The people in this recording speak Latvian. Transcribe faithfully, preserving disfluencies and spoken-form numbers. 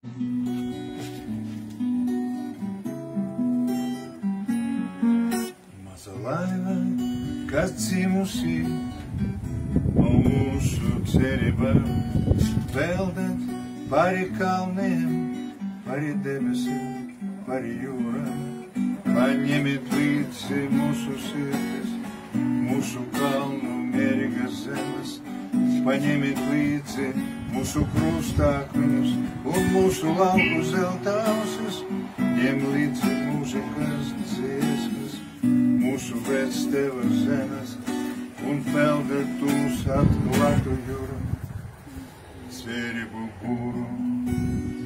Maza laiva, kas dzimusi no mūsu cerībām, peldēt pāri kalniem, pāri debesīm, pāri jūrām. Paņemiet līdzi mūsu sirdis, mūsu kalnu mierīgas zemes, paņemiet līdzi mūsu krustākņus un mūsu lauku zeltausus, ņem līdzi mūzikas dziesmas, mūsu vecteva zemes un peldēt tūs atklātu jūru, cerību būru.